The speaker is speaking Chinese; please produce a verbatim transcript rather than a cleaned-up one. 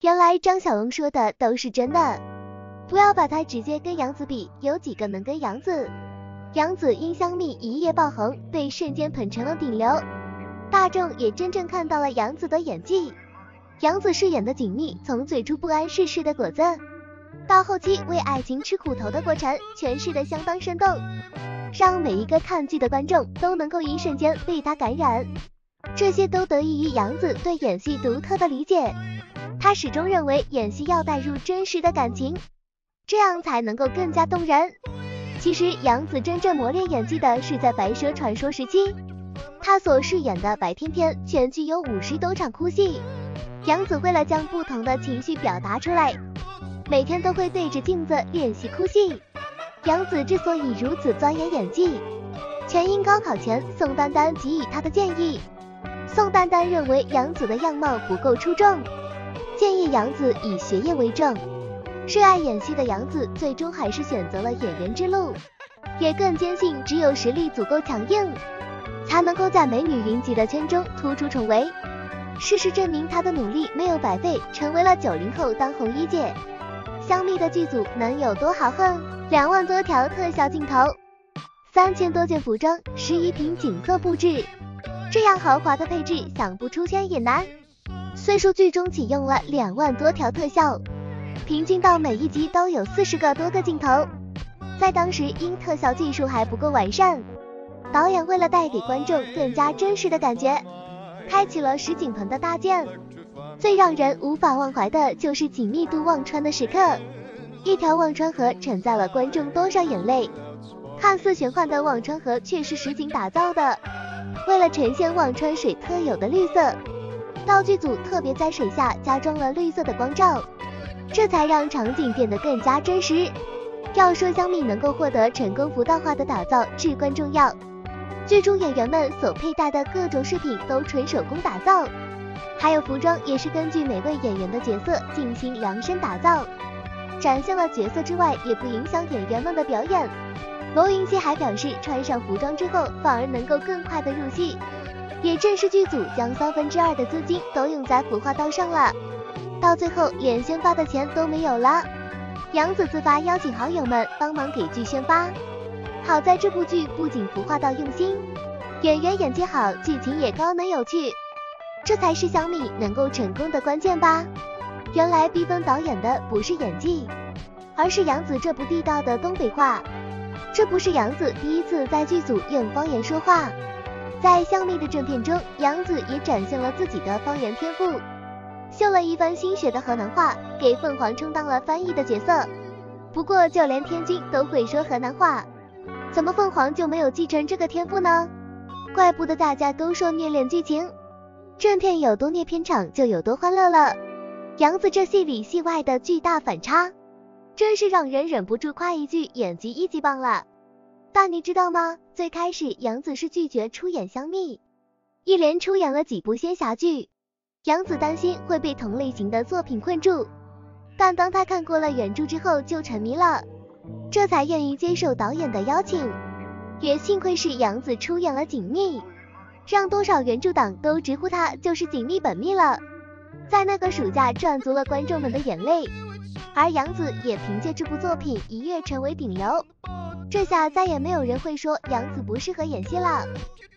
原来张小龙说的都是真的，不要把它直接跟杨紫比，有几个能跟杨紫？杨紫因香蜜一夜爆红，被瞬间捧成了顶流，大众也真正看到了杨紫的演技。杨紫饰演的锦觅，从最初不谙世事的果子，到后期为爱情吃苦头的过程，诠释的相当生动，让每一个看剧的观众都能够一瞬间被她感染。这些都得益于杨紫对演戏独特的理解，她始终认为演戏要带入真实的感情，这样才能够更加动人。其实杨紫真正磨练演技的是在白蛇传说时期，她所饰演的白天天全剧有五十多场哭戏，杨紫为了将不同的情绪表达出来，每天都会对着镜子练习哭戏。杨紫之所以如此钻研演技，全因高考前宋丹丹给予她的建议。宋丹丹认为杨紫的样貌不够出众，建议杨紫以学业为重。热爱演戏的杨紫最终还是选择了演员之路，也更坚信只有实力足够强硬，才能够在美女云集的圈中突出重围。事实证明她的努力没有白费，成为了九零后当红一姐。香蜜的剧组能有多豪横？两万多条特效镜头，三千多件服装，十余瓶景色布置，这样豪华的配置想不出圈也难。虽说剧中启用了两万多条特效，平均到每一集都有四十个多个镜头，在当时因特效技术还不够完善，导演为了带给观众更加真实的感觉，开启了实景棚的搭建。最让人无法忘怀的就是紧密度忘川的时刻，一条忘川河承载了观众多少眼泪。看似玄幻的忘川河却是实景打造的，为了呈现忘川水特有的绿色，道具组特别在水下加装了绿色的光照，这才让场景变得更加真实。要说香蜜能够获得成功服道化的打造至关重要，剧中演员们所佩戴的各种饰品都纯手工打造，还有服装也是根据每位演员的角色进行量身打造，展现了角色之外也不影响演员们的表演。罗云熙还表示，穿上服装之后反而能够更快的入戏，也正是剧组将三分之二的资金都用在服化道上了，到最后连宣发的钱都没有了。杨紫自发邀请好友们帮忙给剧宣发，好在这部剧不仅服化道用心，演员演技好，剧情也高能有趣，这才是香蜜能够成功的关键吧。原来逼疯导演的不是演技，而是杨紫这部地道的东北话。这不是杨紫第一次在剧组用方言说话，在香蜜的正片中，杨紫也展现了自己的方言天赋，秀了一番新学的河南话，给凤凰充当了翻译的角色。不过就连天津都会说河南话，怎么凤凰就没有继承这个天赋呢？怪不得大家都说虐恋剧情，正片有多虐，片场就有多欢乐了。杨紫这戏里戏外的巨大反差，真是让人忍不住夸一句演技一级棒了。但你知道吗？最开始杨紫是拒绝出演香蜜，一连出演了几部仙侠剧，杨紫担心会被同类型的作品困住，但当她看过了原著之后就沉迷了，这才愿意接受导演的邀请。也幸亏是杨紫出演了锦觅，让多少原著党都直呼她就是锦觅本蜜了，在那个暑假赚足了观众们的眼泪。而杨紫也凭借这部作品一跃成为顶流，这下再也没有人会说杨紫不适合演戏了。